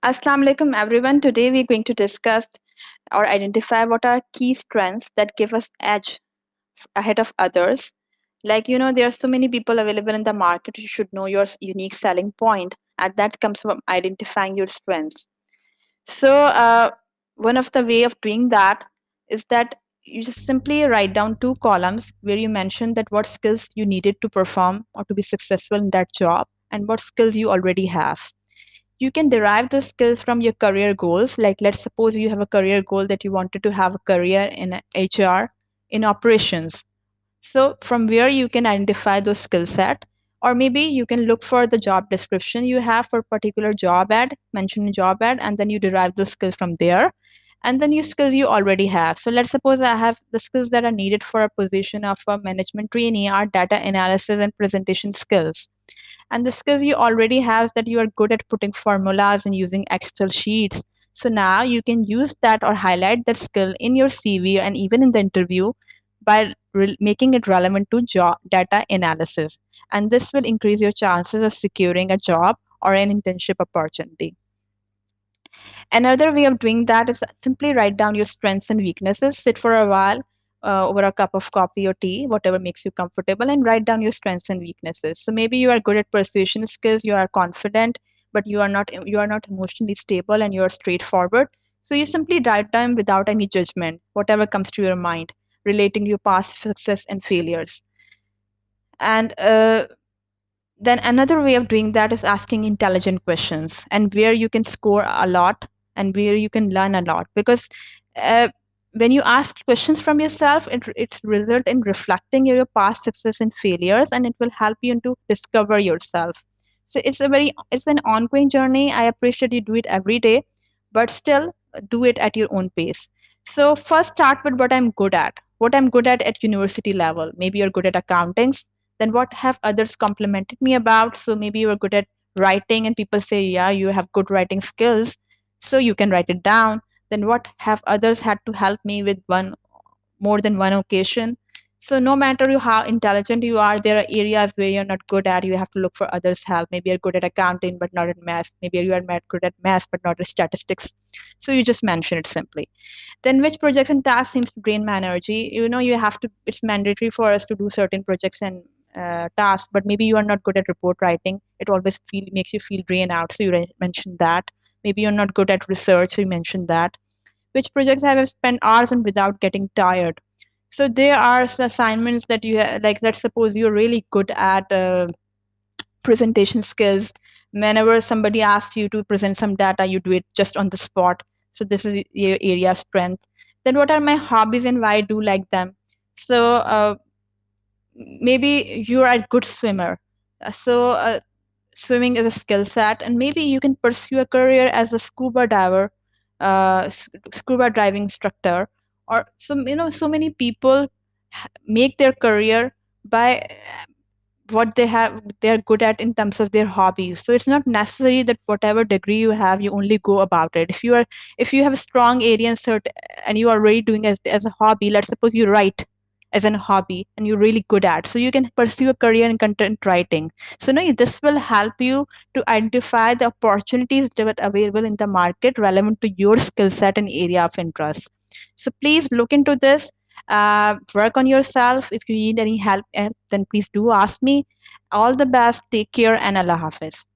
Assalamu alaikum everyone. Today we're going to discuss or identify what are key strengths that give us edge ahead of others. There are so many people available in the market. You should know your unique selling point, and that comes from identifying your strengths. So one of the way of doing that is that you just simply write down two columns where you mention that what skills you needed to perform or to be successful in that job and what skills you already have. You can derive those skills from your career goals. Like, let's suppose you have a career goal that you wanted to have a career in HR, in operations. So from where you can identify those skill set, or maybe you can look for the job description you have for particular job ad, mention job ad, and then you derive those skills from there. And then your skills you already have. So let's suppose I have the skills that are needed for a position of a management trainee are data analysis and presentation skills. And the skills you already have that you are good at putting formulas and using Excel sheets. So now you can use that or highlight that skill in your CV and even in the interview by making it relevant to job data analysis. And this will increase your chances of securing a job or an internship opportunity. Another way of doing that is simply write down your strengths and weaknesses. Sit for a while over a cup of coffee or tea, whatever makes you comfortable, and write down your strengths and weaknesses. So maybe you are good at persuasion skills, you are confident, but you are not emotionally stable and you are straightforward. So you simply write down without any judgment, whatever comes to your mind, relating to your past success and failures. And then another way of doing that is asking intelligent questions and where you can score a lot and where you can learn a lot because uh, when you ask questions from yourself it result in reflecting your past success and failures and it will help you to discover yourself. So it's an ongoing journey. I appreciate you do it every day, but still do it at your own pace. So first start with what I'm good at university level. Maybe you're good at accounting, then what have others complimented me about? So maybe you are good at writing and people say, yeah, you have good writing skills. So you can write it down. Then what have others had to help me with more than one occasion? So no matter how intelligent you are, there are areas where you're not good at. You have to look for others' help. Maybe you're good at accounting but not at math. Maybe you are good at math but not at statistics. So you just mention it simply. Then which projects and tasks seems to drain my energy? You have to, it's mandatory for us to do certain projects and tasks, but maybe you are not good at report writing. It always makes you feel drained out. So you mentioned that. Maybe you're not good at research. So you mentioned that. Which projects have you spent hours on without getting tired? So there are assignments that like, let's suppose you're really good at presentation skills. Whenever somebody asks you to present some data, you do it just on the spot. So this is your area of strength. Then what are my hobbies and why I do like them? So maybe you're a good swimmer. So swimming is a skill set, and maybe you can pursue a career as a scuba diving instructor. Or so many people make their career by what they're good at in terms of their hobbies. So it's not necessary that whatever degree you have you only go about it. If you have a strong area in certain and you are really doing it as a hobby, let's suppose you write as a hobby and you're really good at, so you can pursue a career in content writing. So no, this will help you to identify the opportunities that are available in the market relevant to your skill set and area of interest. So please look into this, work on yourself. If you need any help, then please do ask me. All the best. Take care and Allah Hafiz.